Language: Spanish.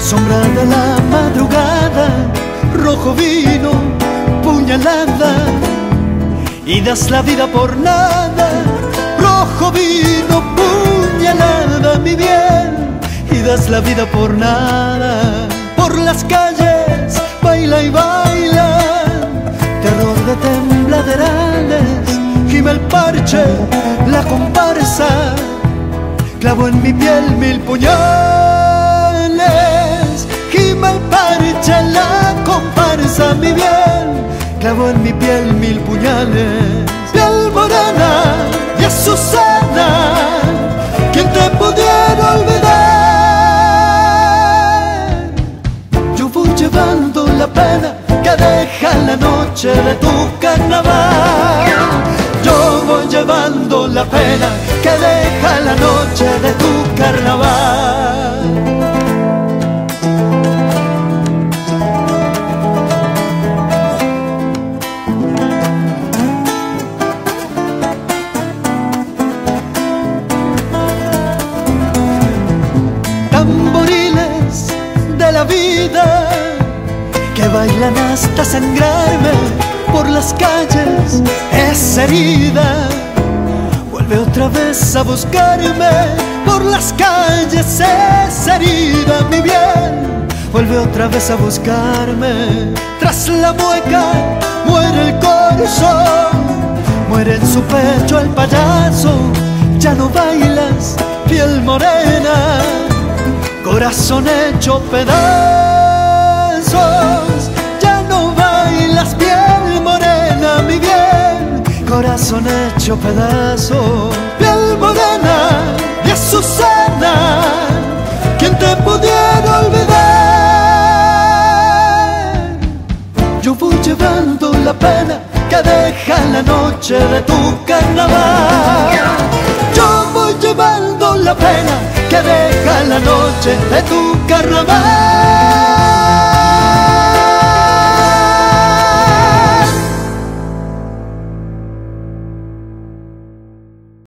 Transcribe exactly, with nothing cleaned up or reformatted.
sombra de la madrugada, rojo vino, puñalada, y das la vida por nada. Rojo vino, puñalada, mi bien, y das la vida por nada. Por las calles baila y baila, terror de tembladerales, gime el parche, la comparsa, clavo en mi piel mil puñales. Gime el parche, la comparsa, mi bien, clavo en mi piel mil puñales. Piel morena y azucena, ¿quién te pudiera olvidar? Yo voy llevando la pena que deja la noche de tu carnaval. Yo voy llevando la pena que deja la noche de tu carnaval. Tamboriles de la vida que bailan hasta sangrarme por las calles, esa herida vuelve otra vez a buscarme por las calles, esa herida, mi bien, vuelve otra vez a buscarme. Tras la mueca muere el corazón, muere en su pecho el payaso. Ya no bailas, piel morena, corazón hecho pedazos. Ya no bailas, piel morena, mi bien, corazón hecho pedazos. Piel morena y azucena, ¿quién te pudiera olvidar? Yo voy llevando la pena que deja la noche de tu carnaval. Yo voy llevando la pena que deja la noche de tu carnaval.